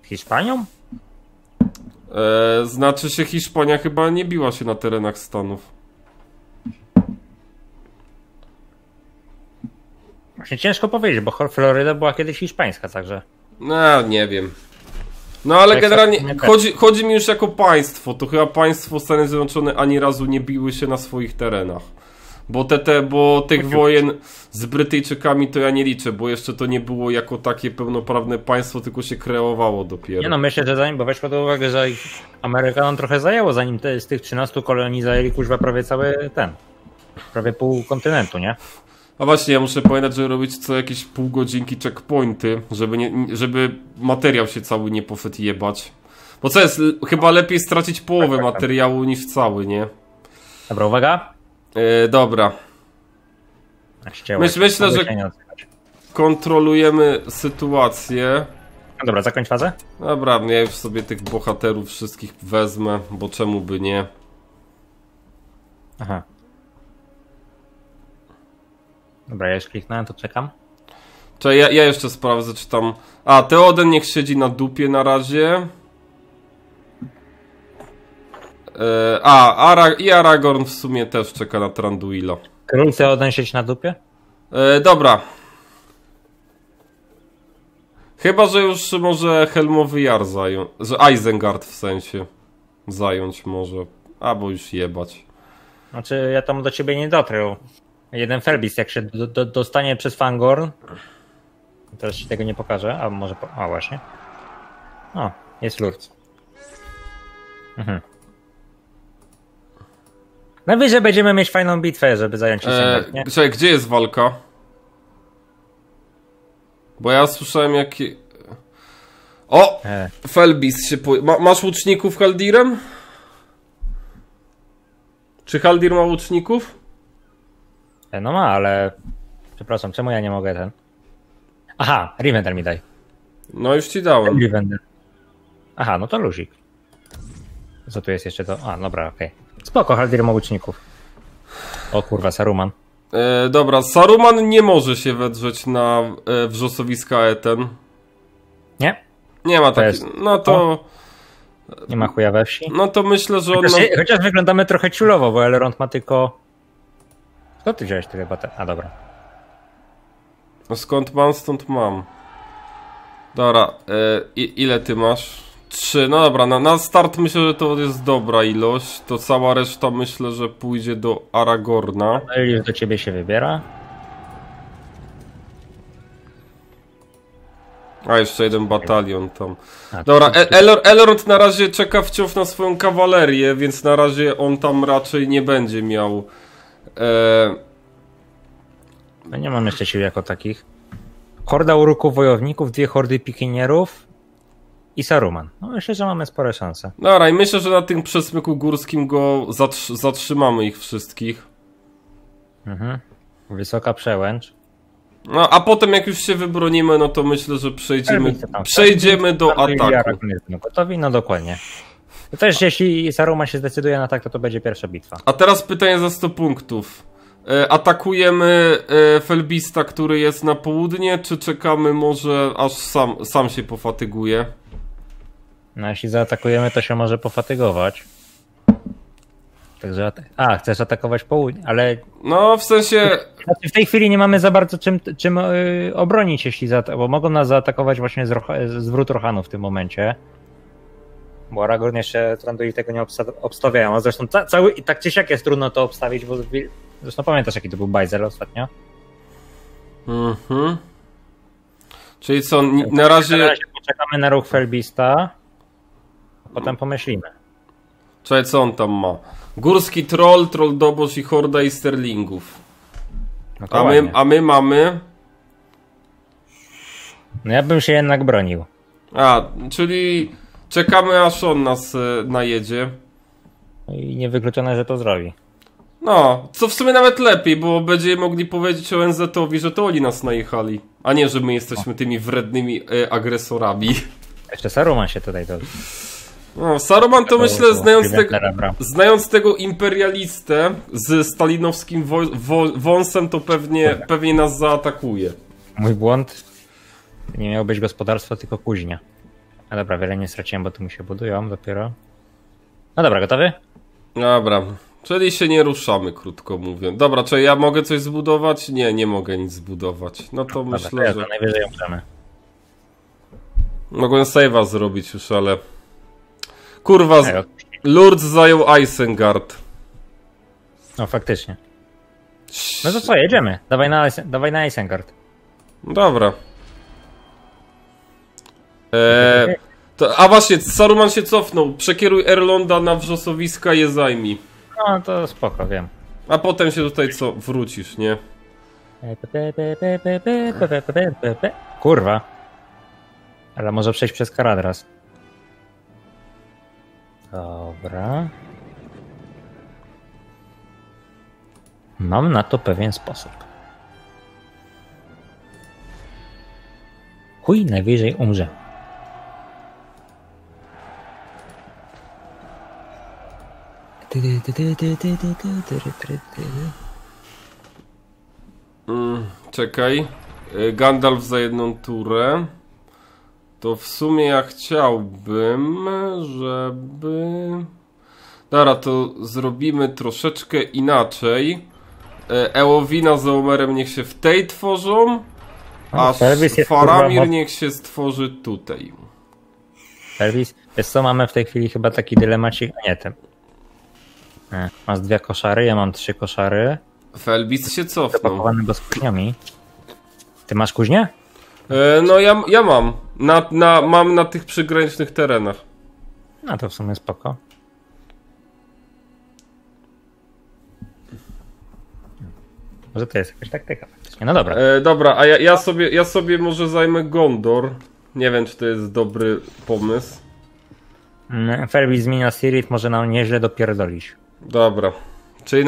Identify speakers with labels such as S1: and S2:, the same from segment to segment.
S1: Hiszpanią?
S2: Znaczy się Hiszpania chyba nie biła się na terenach Stanów.
S1: Właśnie ciężko powiedzieć, bo Floryda była kiedyś hiszpańska, także...
S2: No, nie wiem. No ale generalnie chodzi mi już jako państwo. To chyba państwo Stany Zjednoczone ani razu nie biły się na swoich terenach. Bo tych wojen z Brytyjczykami to ja nie liczę, bo jeszcze to nie było jako takie pełnoprawne państwo, tylko się kreowało dopiero.
S1: Nie no, myślę, że zanim, bo weź pod uwagę, że Amerykanom trochę zajęło, zanim z tych 13 kolonii zajęli kuźwa prawie cały prawie pół kontynentu, nie?
S2: A właśnie, ja muszę pamiętać, że robić co jakieś pół godzinki checkpointy, żeby materiał się cały nie poszedł jebać. Bo co jest, chyba lepiej stracić połowę materiału niż cały, nie?
S1: Dobra, uwaga.
S2: Dobra. Myślę, że kontrolujemy sytuację.
S1: No dobra, zakończ fazę.
S2: Dobra, ja już sobie tych bohaterów wszystkich wezmę, bo czemu by nie?
S1: Aha. Dobra, ja już kliknąłem, to czekam.
S2: Czekaj, ja jeszcze sprawdzę, czy tam... A, Theoden niech siedzi na dupie na razie. I Aragorn w sumie też czeka na Thranduila.
S1: Król Theoden siedzi na dupie?
S2: Dobra. Chyba, że już może Helmowy Jar zająć. Że Isengard w sensie zająć może. Albo już jebać.
S1: Znaczy, ja tam do ciebie nie dotrę. Jeden Felbis, jak się dostanie przez Fangorn. Teraz ci tego nie pokażę, a może... A właśnie. O, jest Lurz. Mhm. Najwyżej będziemy mieć fajną bitwę, żeby zająć Isengard, nie?
S2: Czekaj, gdzie jest walka? Bo ja słyszałem jakie... O! Felbis się Masz łuczników Haldirem? Czy Haldir ma łuczników?
S1: No ma, ale... Przepraszam, czemu ja nie mogę Aha, Rivendell mi daj.
S2: No już ci dałem.
S1: Rivendell. Aha, no to luzik. Co tu jest jeszcze to? A, dobra, okej. Spoko, Haldir ma łuczników. O kurwa, Saruman.
S2: Dobra, Saruman nie może się wedrzeć na wrzosowiska Eten.
S1: Nie?
S2: Nie ma takiego. No to...
S1: Nie ma chuja we wsi?
S2: No to myślę, że on...
S1: Chociaż wyglądamy trochę ciulowo, bo Elrond ma tylko... Co ty wziąłeś tyle baterii? A, dobra.
S2: No skąd mam? Stąd mam. Dobra, ile ty masz? 3, no dobra, na start myślę, że to jest dobra ilość. To cała reszta myślę, że pójdzie do Aragorna.
S1: No i już do ciebie się wybiera.
S2: A, jeszcze jeden batalion tam. Dobra, Elrond na razie czeka wciąż na swoją kawalerię, więc na razie on tam raczej nie będzie miał...
S1: No nie mam jeszcze sił jako takich. Horda uruków wojowników, 2 hordy pikinierów i Saruman. No myślę, że mamy spore szanse.
S2: Dobra, i myślę, że na tym przesmyku górskim go zatrzymamy ich wszystkich.
S1: Mhm. Wysoka przełęcz.
S2: No, a potem jak już się wybronimy, no to myślę, że przejdziemy do ataku.
S1: Gotowi? No dokładnie. To też jeśli Saruman się zdecyduje na atak, to będzie pierwsza bitwa.
S2: A teraz pytanie za 100 punktów. Atakujemy Felbista, który jest na południe, czy czekamy może aż sam się pofatyguje?
S1: No jeśli zaatakujemy, to się może pofatygować. Także chcesz atakować południe, ale...
S2: No w sensie...
S1: W tej chwili nie mamy za bardzo czym obronić, bo mogą nas zaatakować właśnie z wrót Rohanu w tym momencie. Bo Aragorn jeszcze Thranduil tego nie obstawiają, a zresztą i tak czy siak jest trudno to obstawić, bo zresztą pamiętasz jaki to był bajzel ostatnio?
S2: Mhm. Czyli co, na razie
S1: poczekamy na ruch Felbista, a potem pomyślimy.
S2: Czekaj, co on tam ma? Górski troll, doboż i horda i sterlingów.
S1: No
S2: a my mamy...
S1: No ja bym się jednak bronił.
S2: Czyli czekamy aż on nas najedzie.
S1: I niewykluczone, że to zrobi.
S2: No, co w sumie nawet lepiej, bo będziemy mogli powiedzieć ONZ-owi, że to oni nas najechali, a nie, że my jesteśmy tymi wrednymi agresorami.
S1: Jeszcze Saruman się tutaj dowie.
S2: No, Saruman to myślę, znając tego imperialistę z stalinowskim wąsem, to pewnie nas zaatakuje.
S1: Mój błąd. Nie miał być gospodarstwo, tylko kuźnia. A dobra, wiele nie straciłem, bo tu mi się budują dopiero. No dobra, gotowy?
S2: Dobra, czyli się nie ruszamy, krótko mówiąc. Dobra, czy ja mogę coś zbudować? Nie, nie mogę nic zbudować. No to
S1: Dobra,
S2: myślę,
S1: to ja
S2: że...
S1: to najwyżej umrzemy.
S2: Mogłem save'a zrobić już, ale... Kurwa,
S1: Ej,
S2: Lourdes zajął Isengard.
S1: no faktycznie. No to co, jedziemy. Dawaj na Isengard.
S2: Dobra. A właśnie, Saruman się cofnął. Przekieruj Erlonda na wrzosowiska, je zajmij.
S1: No to spoko, wiem.
S2: A potem się tutaj wrócisz, nie?
S1: Kurwa. Ale może przejść przez Karadras. Dobra. Mam na to pewien sposób. Chuj, najwyżej umrze.
S2: Czekaj. Gandalf za jedną turę. To w sumie ja chciałbym, żeby... Dobra, to zrobimy troszeczkę inaczej. Eowina z Eomerem niech się w tej tworzą, a Faramir niech się stworzy tutaj.
S1: Elvis, wiesz co, mamy w tej chwili chyba taki dylemacik, a nie ten. Masz 2 koszary, ja mam 3 koszary.
S2: Felbis się cofnął.
S1: Zapakowany go z kuźniami. Ty masz kuźnię?
S2: No ja mam. Mam na tych przygranicznych terenach.
S1: No to w sumie spoko. Może to jest jakaś taktyka faktycznie. No dobra.
S2: Dobra, a ja sobie może zajmę Gondor. Nie wiem, czy to jest dobry pomysł.
S1: Ferbi zmienia Sirit, może nam nieźle dopierdolić.
S2: Dobra. Czyli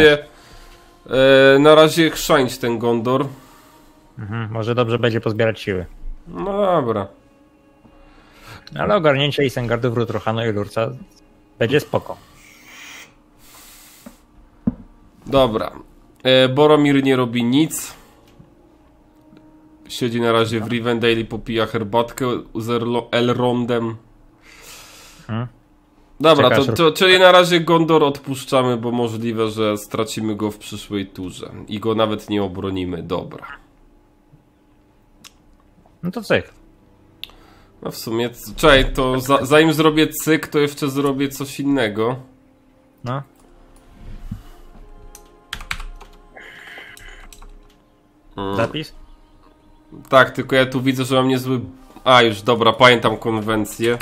S2: na razie chrzańć ten Gondor.
S1: Może dobrze będzie pozbierać siły.
S2: No dobra.
S1: Ale ogarnięcie Isengardu, Wrót Rohanu i Lurca będzie spoko.
S2: Dobra. Boromir nie robi nic. Siedzi na razie w Rivendale i popija herbatkę z Elrondem. Dobra, czyli na razie Gondor odpuszczamy, bo możliwe, że stracimy go w przyszłej turze. I go nawet nie obronimy. Dobra.
S1: No to cyk.
S2: No w sumie, czekaj, to zanim zrobię cyk, to jeszcze zrobię coś innego.
S1: No. Zapis?
S2: Tak, tylko ja tu widzę, że mam niezły... A, już dobra, pamiętam konwencję.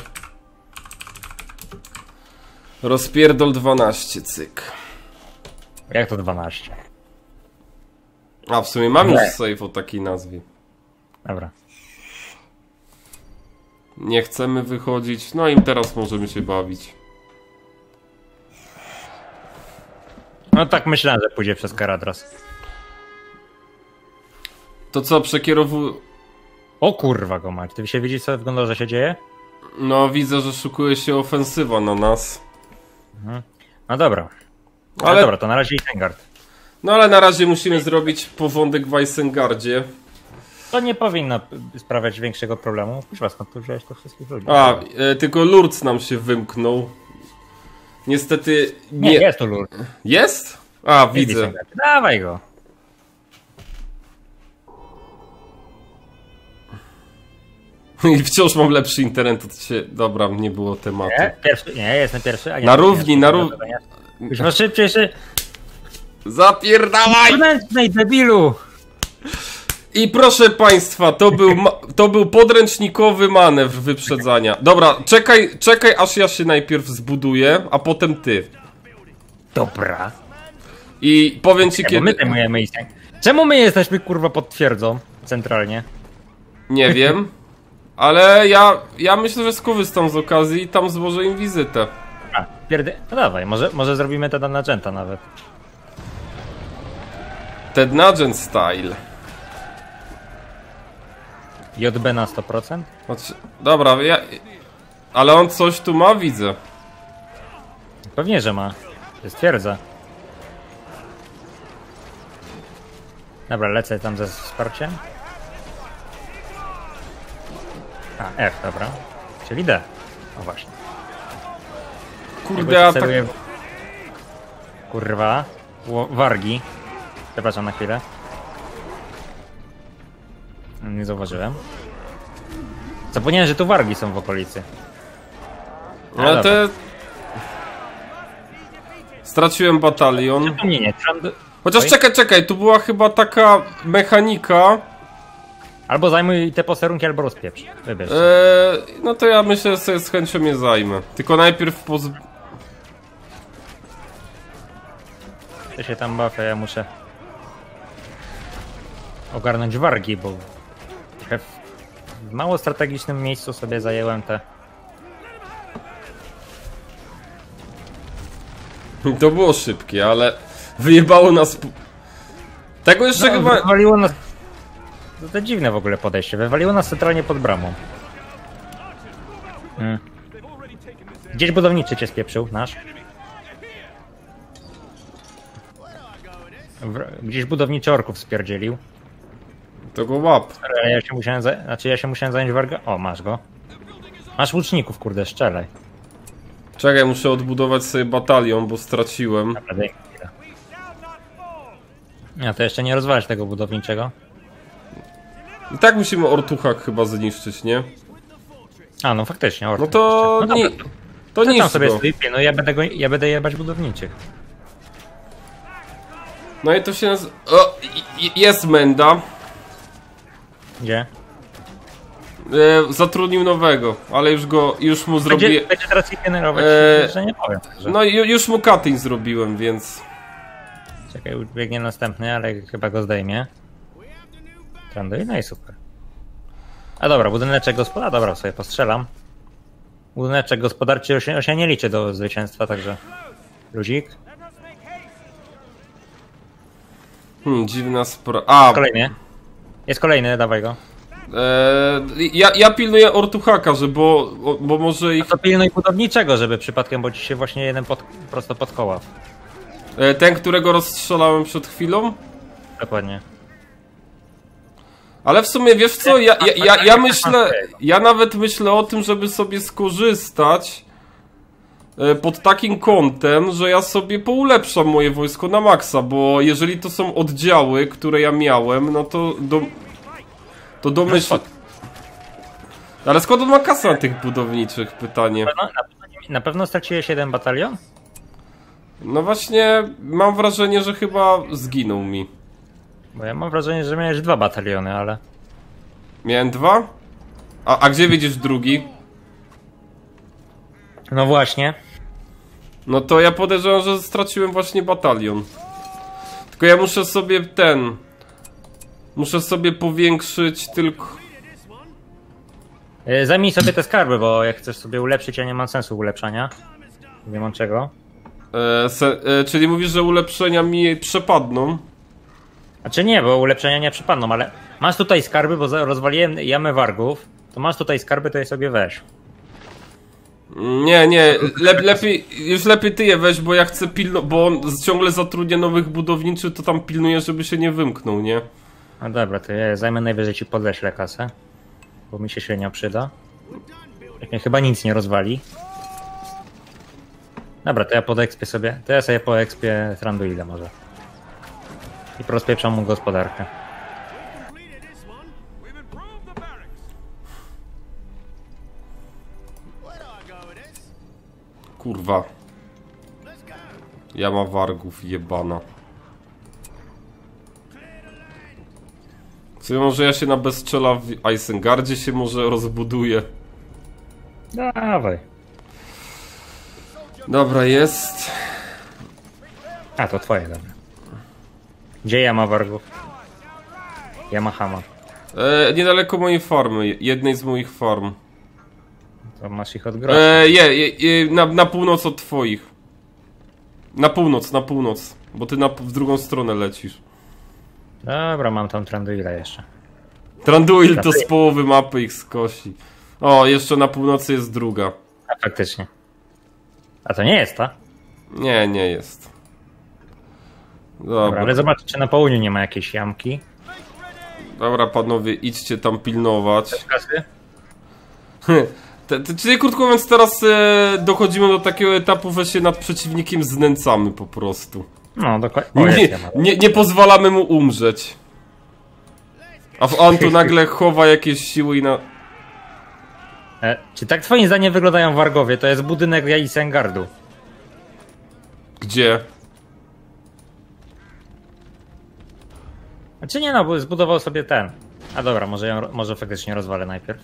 S2: Rozpierdol 12, cyk.
S1: Jak to 12?
S2: A, w sumie mam już save o takiej nazwie.
S1: Dobra.
S2: Nie chcemy wychodzić, no i teraz możemy się bawić.
S1: No tak myślałem, że pójdzie przez Karadras.
S2: To co, przekierowuj...
S1: O kurwa go mać, ty się widzisz, co w Gondorze się dzieje?
S2: No widzę, że szykuje się ofensywa na nas.
S1: No dobra. Ale dobra, to na razie Isengard.
S2: No ale na razie musimy zrobić porządek w Isengardzie.
S1: To nie powinno sprawiać większego problemu. Kurwa, skąd tu wziąłeś to wszystkich ludzi?
S2: A, tylko Lourdes nam się wymknął. Niestety
S1: nie... jest to Lourdes.
S2: Jest? A, widzę.
S1: Dawaj go.
S2: I wciąż mam lepszy internet od ciebie. Dobra, nie było tematu.
S1: Nie, jestem pierwszy. A nie,
S2: na równi.
S1: Już no szybciej.
S2: Zapierdalaj!
S1: Wnętrznej, debilu!
S2: I proszę państwa, to był podręcznikowy manewr wyprzedzania. Dobra, czekaj aż ja się najpierw zbuduję, a potem ty.
S1: Dobra.
S2: I powiem ci kiedy...
S1: My zajmujemy Isengard. Czemu my jesteśmy kurwa pod twierdzą centralnie?
S2: Nie wiem. Ale ja myślę, że skorzystam z okazji i tam złożę im wizytę.
S1: No dawaj, może zrobimy to na Nagenta nawet.
S2: Ted Nugent style.
S1: JB na 100%?
S2: Dobra, ale on coś tu ma, widzę.
S1: Pewnie, że ma. To jest twierdza. Dobra, lecę tam ze wsparciem. A, F, dobra. Czyli D. O właśnie.
S2: Kurde, a tak...
S1: Kurwa. Wargi. Przepraszam na chwilę. Nie zauważyłem. Zapomniałem, że tu wargi są w okolicy.
S2: Ale te... Straciłem batalion. Chociaż czekaj, tu była chyba taka mechanika.
S1: Albo zajmuj te posterunki, albo rozpieprz. Wybierz.
S2: No to ja myślę, że sobie z chęcią je zajmę. Tylko najpierw
S1: Ty się tam bawię, ja muszę ogarnąć wargi, bo w mało strategicznym miejscu sobie zajęłem te.
S2: To było szybkie, ale wyjebało nas... Tego jeszcze chyba...
S1: Wywaliło nas... To dziwne w ogóle podejście. Wywaliło nas centralnie pod bramą. Gdzieś budowniczy cię spieprzył, nasz. Gdzieś budowniczy orków spierdzielił.
S2: To go łap.
S1: Ja się musiałem zająć warga... O, masz go. Masz łuczników, kurde, strzelaj.
S2: Czekaj, muszę odbudować sobie batalion, bo straciłem.
S1: Naprawdę. Ja to jeszcze nie rozwalać tego budowniczego.
S2: I tak musimy Ortuchak chyba zniszczyć, nie?
S1: A, no faktycznie, Ortuch.
S2: No to...
S1: No
S2: nie... To
S1: niszcz
S2: niszcz
S1: sobie
S2: go.
S1: stoi, no ja będę jebać budowniczych.
S2: No i to się nazywa... O! Jest Menda.
S1: Gdzie?
S2: Zatrudnił nowego, ale już mu zrobiłem...
S1: Będzie teraz ich generować, że nie powiem. Że...
S2: No i już mu cutting zrobiłem, więc...
S1: Czekaj, biegnie następny, ale chyba go zdejmie. Tranduj, no i super. A dobra, budyneczek gospodarczy, dobra, sobie postrzelam. Budyneczek gospodarczy się nie liczy do zwycięstwa, także... Luzik.
S2: Dziwna sprawa.
S1: Kolejny. Jest kolejny, dawaj go.
S2: Ja pilnuję Ortuchaka, bo może ich...
S1: No to pilnuj budowniczego, żeby przypadkiem, bo ci się właśnie jeden prosto pod koła.
S2: Ten, którego rozstrzelałem przed chwilą?
S1: Dokładnie.
S2: Ale w sumie, wiesz co, ja nawet myślę o tym, żeby sobie skorzystać pod takim kątem, że ja sobie poulepszam moje wojsko na maksa, bo jeżeli to są oddziały, które ja miałem, no to domyśl... Ale skąd on ma kasę na tych budowniczych? Pytanie.
S1: Na pewno straciłeś jeden batalion?
S2: No właśnie, mam wrażenie, że chyba zginął mi.
S1: Bo ja mam wrażenie, że miałeś 2 bataliony, ale...
S2: Miałem 2? A gdzie widzisz drugi?
S1: No właśnie.
S2: No to ja podejrzewam, że straciłem właśnie batalion. Tylko ja muszę sobie muszę sobie powiększyć tylko...
S1: Zajmij sobie te skarby, bo jak chcesz sobie ulepszyć, ja nie mam sensu ulepszania. Nie mam czego.
S2: Czyli mówisz, że ulepszenia mi przepadną?
S1: Znaczy nie, bo ulepszenia nie przypadną, ale masz tutaj skarby, bo rozwaliłem jamę wargów. To masz tutaj skarby, to je sobie weź.
S2: Nie, lepiej ty je weź, bo ja chcę bo on ciągle zatrudnia nowych budowniczy, to tam pilnuje, żeby się nie wymknął, nie?
S1: No dobra, to ja zajmę, najwyżej ci podeślę kasę. Bo mi się średnio przyda. Jak mnie chyba nic nie rozwali. Dobra, to ja podekspię sobie. To ja sobie poekspię Thranduila może. I rozpieprzam mu gospodarkę.
S2: Kurwa. Jama wargów jebana. Co może ja się na bezczela w Isengardzie się może rozbuduję.
S1: Dawaj.
S2: Dobra, jest.
S1: A, to twoje, dobra. Gdzie jama wargów? Yamahama.
S2: Niedaleko mojej farmy, jednej z moich farm.
S1: To masz ich od grosza.
S2: Na północ od twoich. Na północ, bo ty w drugą stronę lecisz.
S1: Dobra, mam tam Thranduila jeszcze.
S2: Thranduil to z połowy mapy ich skosi. O, jeszcze na północy jest druga.
S1: A faktycznie. A to nie jest ta?
S2: Nie jest. Dobra,
S1: ale zobacz, czy na południu nie ma jakiejś jamki.
S2: Dobra, panowie, idźcie tam pilnować.
S1: Też kasy?
S2: Czyli krótko mówiąc teraz dochodzimy do takiego etapu, że się nad przeciwnikiem znęcamy po prostu.
S1: No dokładnie.
S2: Nie pozwalamy mu umrzeć. A on tu nagle chowa jakieś siły i na...
S1: Czy tak twoim zdaniem wyglądają Wargowie? To jest budynek Isengardów.
S2: Gdzie?
S1: Czy nie, no, bo zbudował sobie ten. A dobra, może faktycznie rozwalę najpierw.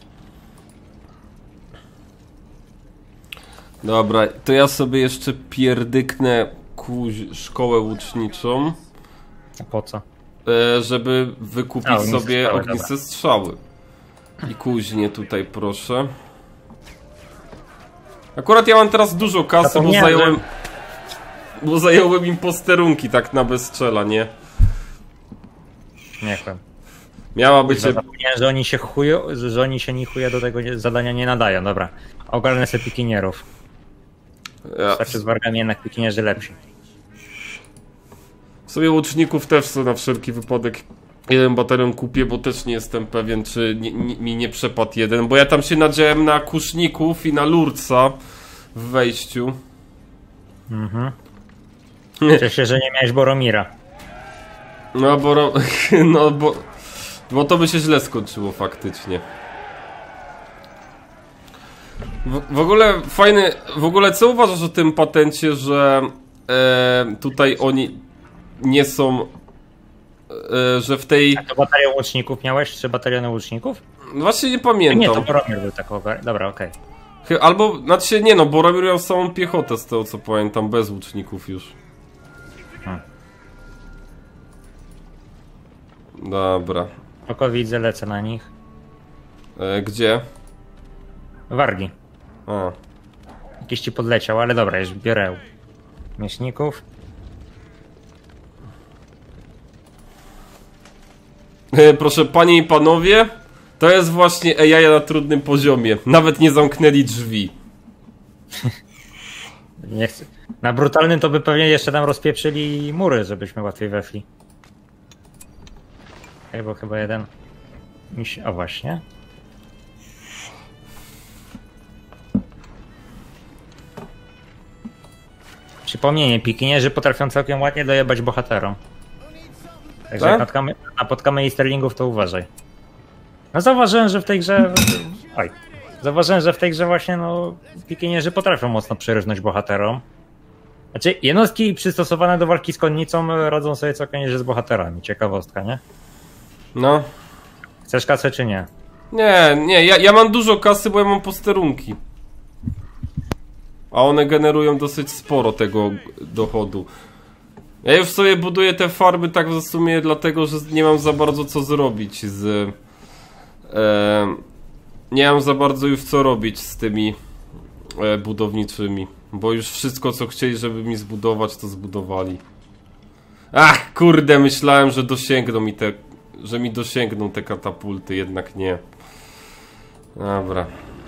S2: Dobra, to ja sobie jeszcze pierdyknę szkołę łuczniczą.
S1: A po co?
S2: Żeby wykupić sobie ogniste strzały. I kuźnie tutaj proszę. Akurat ja mam teraz dużo kasy, bo zająłem im posterunki tak na bezczela, nie?
S1: Nie wiem.
S2: Miała być...
S1: Zapomniałem, że oni się ni chuja do tego zadania nie nadają. Dobra, ogarnę sobie pikinierów. Znaczy z wargami jednak pikinierzy lepsi.
S2: Sobie łuczników też są na wszelki wypadek. Jeden batalion kupię, bo też nie jestem pewien, czy mi nie przepadł jeden. Bo ja tam się nadziałem na kuszników i na lurca w wejściu.
S1: Mhm. Cieszę się, że nie miałeś Boromira.
S2: No bo to by się źle skończyło faktycznie. W ogóle fajny... W ogóle co uważasz o tym patencie, że tutaj oni nie są... że w tej...
S1: A to batalion łuczników miałeś? 3 bataliony łuczników?
S2: Właśnie nie pamiętam.
S1: Nie, to Boromir był tak. Dobra, okej.
S2: Albo, znaczy nie no, Boromir miał samą piechotę z tego co pamiętam, bez łuczników już. Dobra.
S1: Oko widzę, lecę na nich.
S2: Gdzie?
S1: Wargi.
S2: A.
S1: Jakiś ci podleciał, ale dobra, już biorę mięśników.
S2: Proszę panie i panowie, to jest właśnie AI na trudnym poziomie. Nawet nie zamknęli drzwi.
S1: Nie chcę. Na brutalnym to by pewnie jeszcze nam rozpieprzyli mury, żebyśmy łatwiej weszli. Bo chyba jeden. O właśnie. Przypomnienie, pikinierzy potrafią całkiem ładnie dojebać bohaterom. Także jak napotkamy Easterlingów, to uważaj. No zauważyłem, że w tej grze... Zauważyłem, że w tej grze właśnie no pikinierzy potrafią mocno przerywnąć bohaterom. Znaczy jednostki przystosowane do walki z konnicą radzą sobie całkiem nieźle z bohaterami. Ciekawostka, nie?
S2: No.
S1: Chcesz kasę czy nie?
S2: Nie, ja mam dużo kasy, bo ja mam posterunki. A one generują dosyć sporo tego dochodu. Ja już sobie buduję te farmy tak w sumie dlatego, że nie mam za bardzo co zrobić z... nie mam za bardzo już co robić z tymi budowniczymi. Bo już wszystko co chcieli, żeby mi zbudować, to zbudowali. Ach, kurde, myślałem, że dosięgną mi że mi dosięgną te katapulty, jednak nie. Dobra.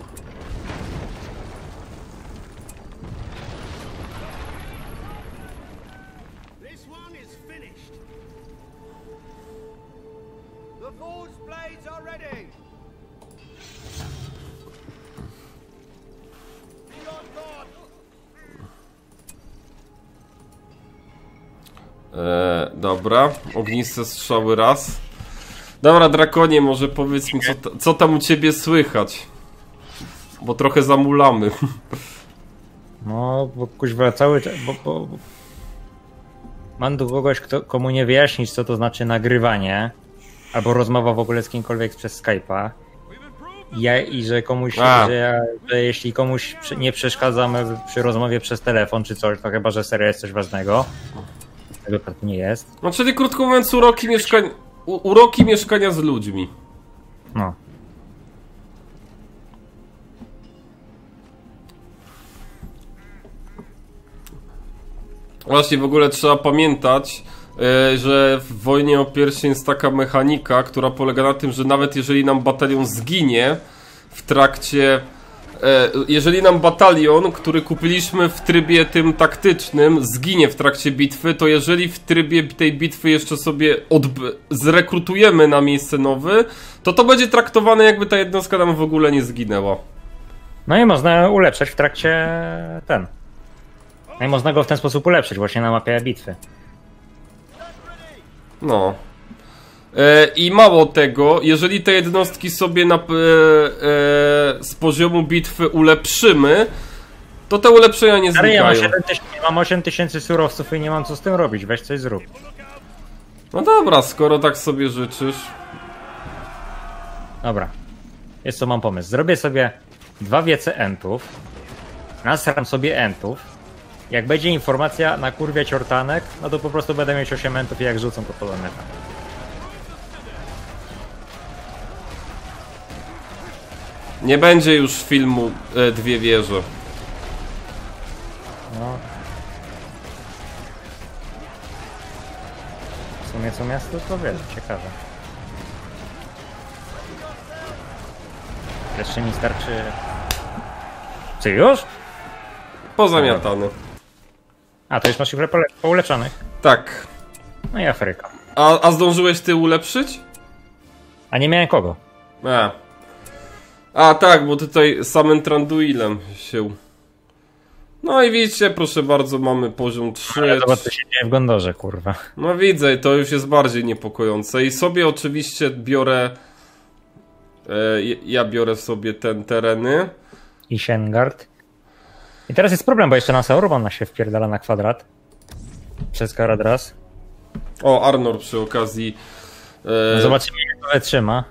S2: Dobra, ogniste strzały raz. Dobra, Drakonie, może powiedz mi, co tam u ciebie słychać? Bo trochę zamulamy.
S1: No, bo kuźwa cały czas... Bo... Mam tu kogoś, komu nie wyjaśnić, co to znaczy nagrywanie. Albo rozmowa w ogóle z kimkolwiek przez Skype'a. Że komuś, że jeśli komuś nie przeszkadzamy przy rozmowie przez telefon czy coś, to chyba, że serio jest coś ważnego. Tego tak nie jest.
S2: No czyli krótko mówiąc uroki mieszkania z ludźmi.
S1: No.
S2: Właśnie w ogóle trzeba pamiętać, że w Wojnie o Pierścień jest taka mechanika, która polega na tym, że nawet jeżeli nam batalion zginie w trakcie... jeżeli nam batalion, który kupiliśmy w trybie tym taktycznym, zginie w trakcie bitwy, to jeżeli w trybie tej bitwy jeszcze sobie zrekrutujemy na miejsce nowy, to będzie traktowane jakby ta jednostka nam w ogóle nie zginęła.
S1: No i można ulepszać w trakcie ten. No i można go w ten sposób ulepszyć właśnie na mapie bitwy.
S2: No. I mało tego, jeżeli te jednostki sobie z poziomu bitwy ulepszymy, to te ulepszenia nie znikają.
S1: Ja mam 8000 surowców i nie mam co z tym robić, weź coś zrób.
S2: No dobra, skoro tak sobie życzysz.
S1: Dobra, jest co, mam pomysł. Zrobię sobie 2 wiece entów, nasram sobie entów. Jak będzie informacja na kurwie ciortanek, no to po prostu będę mieć 8 entów i jak rzucą to poloneta.
S2: Nie będzie już filmu Dwie wieże.
S1: No. W sumie co miasto to wiele, ciekawe. Jeszcze mi starczy... Czy już?
S2: Pozamiatany.
S1: A, to już masz ich pouleczonych?
S2: Tak.
S1: No i Afryka.
S2: A zdążyłeś ty ulepszyć?
S1: A nie miałem kogo?
S2: A tak, bo tutaj samym Tranduilem się... No i widzicie, proszę bardzo, mamy poziom 3.
S1: Ale zobacz, co się dzieje w Gondorze, kurwa.
S2: No widzę, to już jest bardziej niepokojące. I sobie oczywiście biorę... ja biorę sobie ten tereny.
S1: I Shengard. I teraz jest problem, bo jeszcze na Saurona się wpierdala na kwadrat. Przez Karadras.
S2: O, Arnor przy okazji.
S1: No zobaczymy, jak to wytrzyma.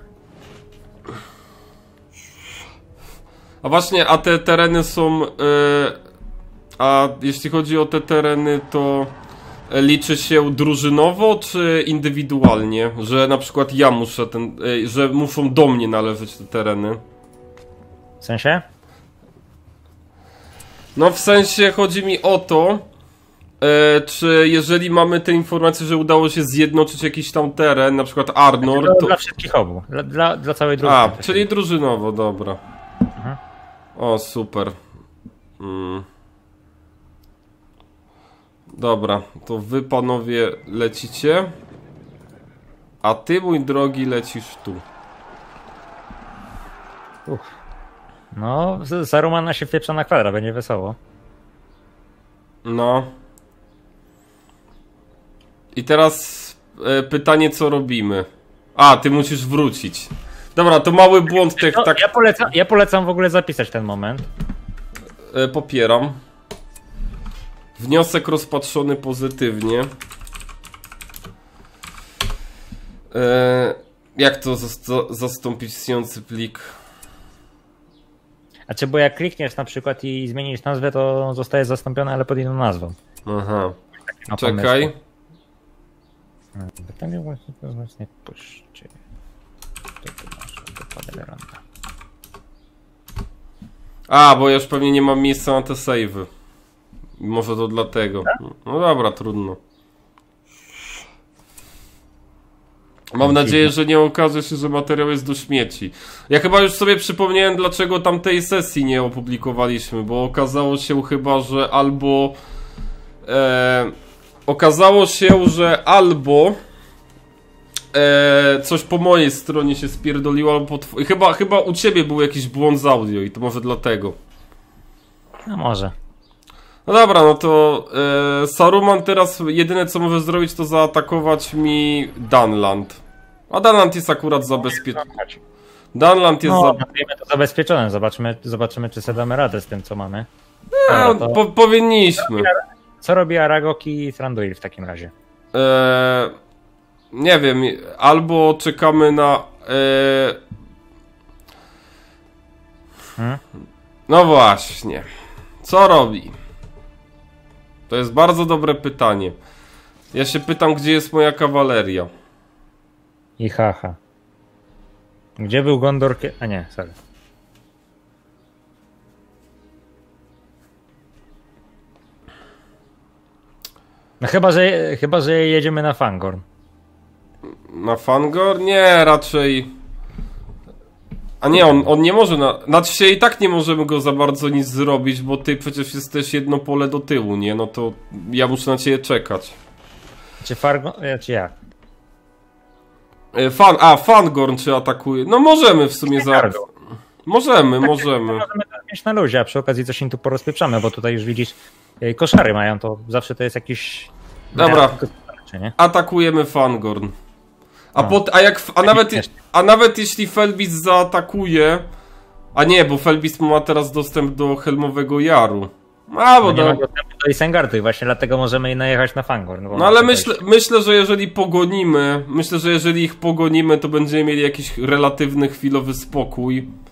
S2: A właśnie, a te tereny są... a jeśli chodzi o te tereny, to liczy się drużynowo, czy indywidualnie? Że na przykład ja muszę że muszą do mnie należeć te tereny.
S1: W sensie?
S2: No w sensie chodzi mi o to, czy jeżeli mamy tę informację, że udało się zjednoczyć jakiś tam teren, na przykład Arnor, to...
S1: Dla wszystkich obu, dla całej drużyny.
S2: A, czyli drużynowo, dobra.
S1: Mhm.
S2: O, super. Dobra, to wy panowie lecicie, a ty, mój drogi, lecisz tu.
S1: No, Sarumana się wpieprza na kwadrat, będzie wesoło.
S2: No. I teraz pytanie, co robimy? A, ty musisz wrócić. Dobra, to mały błąd.
S1: No, tak... ja polecam w ogóle zapisać ten moment.
S2: Popieram. Wniosek rozpatrzony pozytywnie. Jak to zastąpić istniejący plik?
S1: A czy bo jak klikniesz na przykład i zmienisz nazwę, to zostaje zastąpione, ale pod inną nazwą.
S2: Aha. Czekaj.
S1: Pytanie właśnie puszczy.
S2: A, bo ja już pewnie nie mam miejsca na te save'y. Może to dlatego. No dobra, trudno. Mam nadzieję, że nie okaże się, że materiał jest do śmieci. Ja chyba już sobie przypomniałem, dlaczego tamtej sesji nie opublikowaliśmy, bo okazało się chyba, że albo... okazało się, że albo... coś po mojej stronie się spierdoliło, albo chyba u ciebie był jakiś błąd z audio i to może dlatego.
S1: No może.
S2: No dobra, no to Saruman teraz jedyne co może zrobić, to zaatakować mi Dunland. A Dunland jest akurat zabezpieczony. Dunland jest
S1: to zabezpieczone. Zobaczymy, czy sobie damy radę z tym, co mamy.
S2: Powinniśmy.
S1: Co robi Aragog i Thranduil w takim razie?
S2: Nie wiem, albo czekamy na... No właśnie. Co robi? To jest bardzo dobre pytanie. Ja się pytam, gdzie jest moja kawaleria.
S1: I haha. Gdzie był Gondor? A nie, sorry. No chyba, że jedziemy na Fangorn.
S2: Na Fangorn? Nie, raczej... A nie, on nie może znaczy się i tak nie możemy go za bardzo nic zrobić, bo ty przecież jesteś jedno pole do tyłu, nie? No to ja muszę na ciebie czekać.
S1: Czy Fangorn, czy jak?
S2: Fangorn czy atakuje? No możemy w sumie zaraz. Możemy.
S1: mieć na luzie, a przy okazji coś im tu porozpieprzamy, bo tutaj już widzisz, koszary mają, to zawsze to jest jakiś...
S2: Dobra, atakujemy Fangorn. A nawet jeśli Felbis zaatakuje... A nie, bo Felbis ma teraz dostęp do Helmowego Jaru.
S1: Bo nie ma dostępu do Isengardu, właśnie dlatego możemy najechać na Fangorn.
S2: No ale myślę, że jeżeli ich pogonimy, to będziemy mieli jakiś relatywny chwilowy spokój.